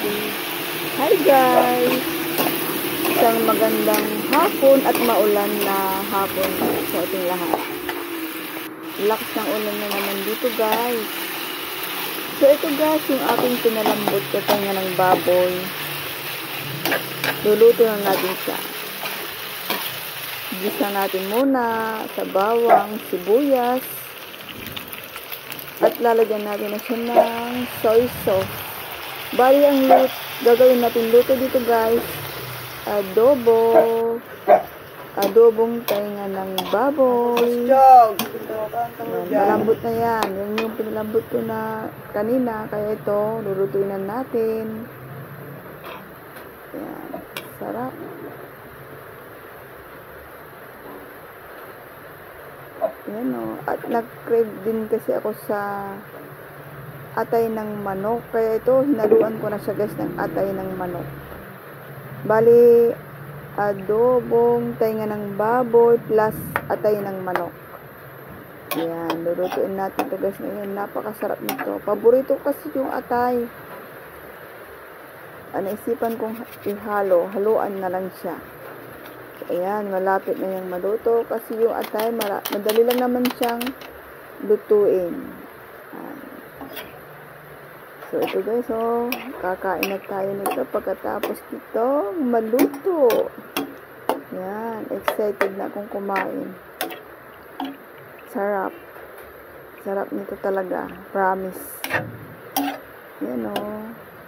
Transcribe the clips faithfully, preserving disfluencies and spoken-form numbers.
Hi guys! Isang magandang hapon at maulan na hapon sa ating lahat. Lakas ng ulan na naman dito guys. So ito guys, yung ating pinalambot katanya ng baboy. Luluto na natin siya. Gisa natin muna sa bawang, sibuyas. At lalagyan natin na siya ng soy sauce. Bali ang lut gagawin natin luto dito guys, adobo, adobong tainga ng baboy. Yan, malambot na yan. Yan yung pinalambot ko na kanina, kaya ito lulutuin na natin. Yan, sarap. Yan o. At nag-crave din kasi ako sa atay ng manok. Kaya ito, hinaluan ko na siya guys ng atay ng manok. Bali, adobong tainga ng baboy plus atay ng manok. Yan, lulutuin natin ito guys ngayon. Napakasarap nito. Paborito kasi yung atay. Naisipan kong ihalo. Haluan na lang siya. Ayan, malapit na yung maluto. Kasi yung atay, madali lang naman siyang lutuin. Ayan. So, ito guys, oh, kakain na tayo nito pagkatapos nito maluto. Yan, excited na akong kumain. Sarap. Sarap nito talaga. Promise. Yan, oh.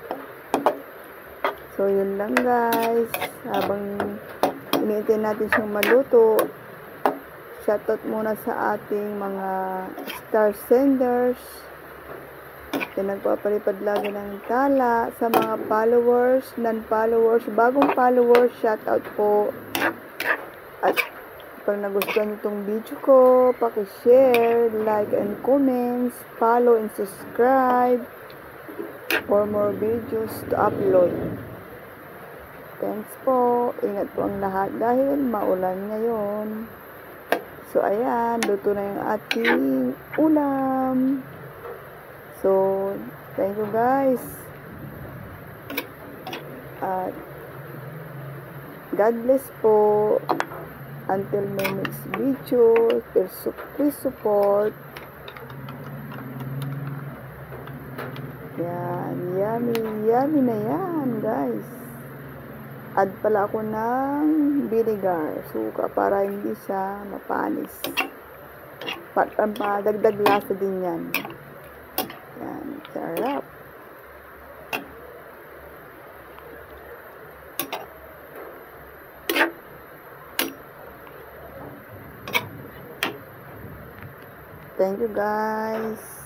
So, yun lang guys. Habang iniintay natin siyang maluto, shoutout muna sa ating mga star senders. Yan, nagpapalipad lagi ng tala sa mga followers, non-followers, bagong followers, shoutout po. At pag nagustuhan niyo itong video ko, paki-share, like and comments, follow and subscribe for more videos to upload. Thanks po. Ingat po ang lahat dahil maulan ngayon. So ayan, luto na yung ating ulam. So, thank you guys. At God bless po. Until my next video, please support. Yan, yummy, yummy na yan guys. Add pala ako ng vinegar, suka, para hindi siya mapanis. Padagdag lasa din yan. Yan, sarap. Thank you guys.